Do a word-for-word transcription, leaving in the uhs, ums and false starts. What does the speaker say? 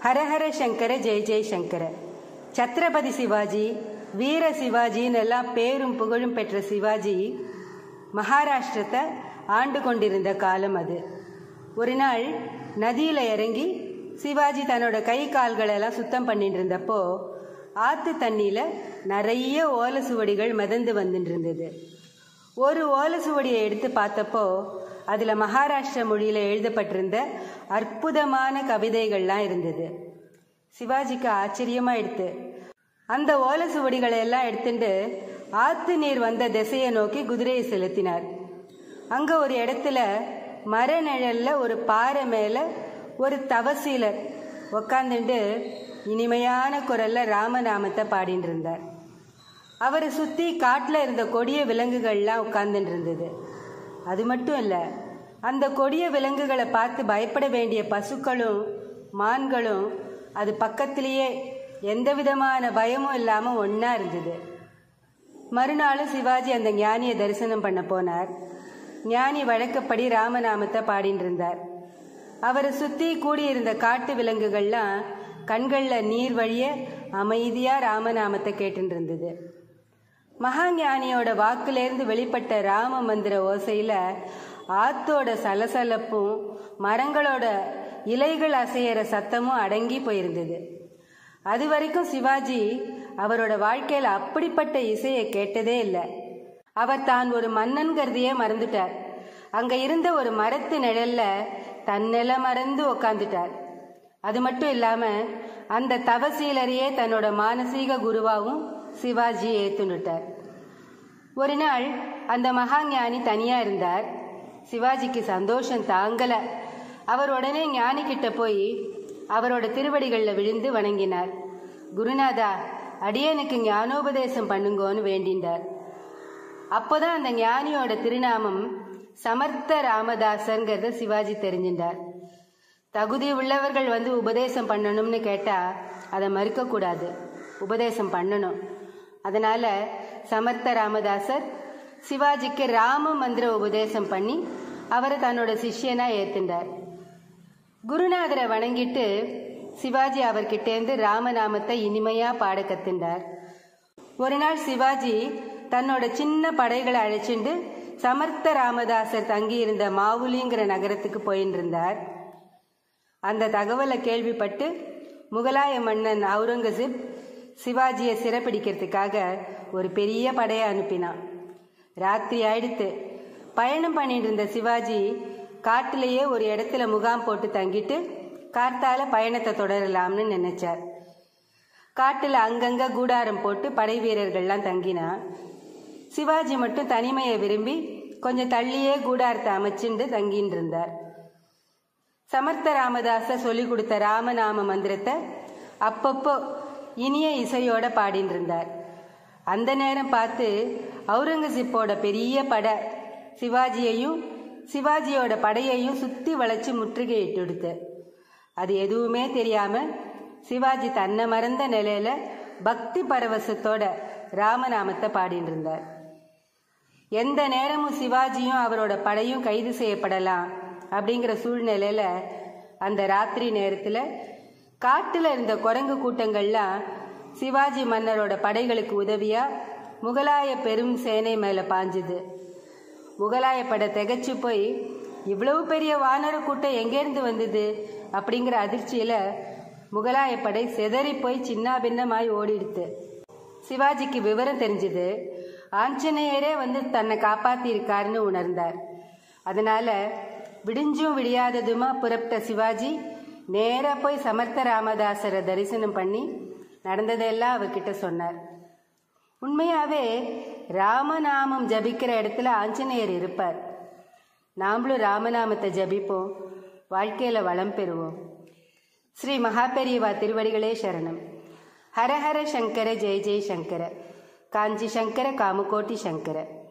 ஹரஹர சங்கர ஜெய ஜெயசங்கர. சத்ரபதி சிவாஜி, வீர சிவாஜின்னு எல்லாம் பேரும் புகழும் பெற்ற சிவாஜி மகாராஷ்டிரத்தை ஆண்டு கொண்டிருந்த காலம் அது. ஒரு நாள் நதியில் இறங்கி சிவாஜி தன்னோட கை கால்களெல்லாம் சுத்தம் பண்ணிட்டு இருந்தப்போ ஆற்று தண்ணியில் நிறைய ஓலை சுவடிகள் மிதந்து வந்துட்டு இருந்தது. ஒரு ஓலை சுவடியை எடுத்து பார்த்தப்போ அதில் மகாராஷ்டிர மொழியில் எழுதப்பட்டிருந்த அற்புதமான கவிதைகள்லாம் இருந்தது. சிவாஜிக்கு ஆச்சரியமாக எடுத்து அந்த ஓலை சுவடிகளை எல்லாம் எடுத்துட்டு ஆற்று நீர் வந்த திசையை நோக்கி குதிரையை செலுத்தினார். அங்கே ஒரு இடத்துல மர நிழல்ல ஒரு பாறை மேலே ஒரு தவசீலர் உக்காந்துட்டு இனிமையான குரல்ல ராமநாமத்தை பாடிட்டு இருந்தார். அவரை சுற்றி காட்டில் இருந்த கொடிய விலங்குகள்லாம் உட்கார்ந்துட்டு இருந்தது. அது மட்டும் இல்லை, அந்த கொடிய விலங்குகளை பார்த்து பயப்பட வேண்டிய பசுக்களும் மான்களும் அது பக்கத்திலேயே எந்த விதமான பயமும் இல்லாமல் ஒன்றா இருந்தது. மறுநாளும் சிவாஜி அந்த ஞானியை தரிசனம் பண்ண போனார். ஞானி வழக்கப்படி ராமநாமத்தை பாடிட்டு இருந்தார். அவரை சுற்றி கூடியிருந்த காட்டு விலங்குகள்லாம் கண்களில் நீர் வழிய அமைதியாக ராமநாமத்தை கேட்டுட்டு இருந்தது. மகா ஞானியோட வாக்குலேருந்து வெளிப்பட்ட ராம மந்திர ஓசையில் ஆத்தோட சலசலப்பும் மரங்களோட இலைகள் அசையிற சத்தமும் அடங்கி போயிருந்தது. அது வரைக்கும் சிவாஜி அவரோட வாழ்க்கையில் அப்படிப்பட்ட இசையை கேட்டதே இல்லை. அவர் தான் ஒரு மன்னன்கிறதையே மறந்துட்டார். அங்கே இருந்த ஒரு மரத்து நிழல்ல தன்னில மறந்து உக்காந்துட்டார். அது மட்டும் இல்லாமல் அந்த தவசீலரையே தன்னோட மானசீக குருவாவும் சிவாஜி ஏற்றுட்டார். ஒரு நாள் அந்த மகா ஞானி தனியாக இருந்தார். சிவாஜிக்கு சந்தோஷம் தாங்கலை. அவர் உடனே ஞானி கிட்ட போய் அவரோட திருவடிகளில் விழுந்து வணங்கினார். குருநாதா, அடியனுக்கு ஞானோபதேசம் பண்ணுங்கோன்னு வேண்டினார். அப்போதான் அந்த ஞானியோட திருநாமம் சமர்த்த ராமதாசர்ங்கிறத சிவாஜி தெரிஞ்சின்றார். தகுதி உள்ளவர்கள் வந்து உபதேசம் பண்ணணும்னு கேட்டால் அதை மறுக்கக்கூடாது, உபதேசம் பண்ணணும். அதனால் சமர்த்த ராமதாசர் சிவாஜிக்கு ராம மந்திர உபதேசம் பண்ணி அவரை தன்னோட சிஷ்யனாக ஏற்றுண்டார். குருநாதரை வணங்கிட்டு சிவாஜி அவர்கிட்டேருந்து ராமநாமத்தை இனிமையாக பாட கத்துண்டார். ஒரு நாள் சிவாஜி தன்னோட சின்ன படைகளை அழைச்சிட்டு சமர்த்த ராமதாசர் தங்கியிருந்த மாவுலிங்கிற நகரத்துக்கு போயின்னு இருந்தார். அந்த தகவலை கேள்விப்பட்டு முகலாய மன்னன் அவுரங்கசீப் சிவாஜியை சிறைப்பிடிக்கிறதுக்காக ஒரு பெரிய படையை அனுப்பினான். ராத்திரி ஆயிடுத்து. பயணம் பண்ணிட்டு இருந்த சிவாஜி காட்டிலேயே ஒரு இடத்துல முகாம் போட்டு தங்கிட்டு கார்த்தால பயணத்தை தொடரலாம்னு நினைச்சார். காட்டில் அங்கங்கே கூடாரம் போட்டு படை வீரர்கள்லாம் தங்கினா. சிவாஜி மட்டும் தனிமையை விரும்பி கொஞ்சம் தள்ளியே கூடாரத்தை அமைச்சுண்டு தங்கின்னு இருந்தார். சமர்த்த ராமதாசர் சொல்லி கொடுத்த ராமநாம மந்திரத்தை அப்பப்போ இனிய இசையோட பாடின்னு இருந்தார். அந்த நேரம் பார்த்து அவுரங்கசீப்போட பெரிய படை சிவாஜியையும் சிவாஜியோட படையையும் சுற்றி வளைச்சு முற்றுகையிட்டு எடுத்து, அது எதுவுமே தெரியாமல் சிவாஜி தன்னை மறந்த நிலையில பக்தி பரவசத்தோட ராமநாமத்தை பாடின்னு இருந்தார். எந்த நேரமும் சிவாஜியும் அவரோட படையும் கைது செய்யப்படலாம் அப்படிங்கிற சூழ்நிலையில அந்த ராத்திரி நேரத்தில் காட்டில் இருந்த குரங்கு கூட்டங்கள்லாம் சிவாஜி மன்னரோட படைகளுக்கு உதவியா முகலாய பெரும் சேனை மேலே பாஞ்சுது. முகலாய படை திகச்சு போய் இவ்வளவு பெரிய வானர கூட்டம் எங்கேருந்து வந்தது அப்படிங்கிற அதிர்ச்சியில் முகலாய படை செதறி போய் சின்ன பின்னமாய் ஓடிடுது. சிவாஜிக்கு விவரம் தெரிஞ்சுது. ஆஞ்சநேயரே வந்து தன்னை காப்பாற்றி இருக்காருன்னு உணர்ந்தார். அதனால விடிஞ்சும் விடியாததுமா புறப்பட்ட சிவாஜி நேராக போய் சமர்த்த ராமதாசரை தரிசனம் பண்ணி நடந்ததெல்லாம் அவர்கிட்ட சொன்னார். உண்மையாகவே ராமநாமம் ஜபிக்கிற இடத்துல ஆஞ்சநேயர் இருப்பார். நாமளும் ராமநாமத்தை ஜபிப்போம், வாழ்க்கையில் வளம் பெறுவோம். ஸ்ரீ மகாபெரிவா திருவடிகளே சரணம். ஹரஹர சங்கர ஜெய ஜெய சங்கர. காஞ்சி சங்கர காமகோட்டி சங்கர.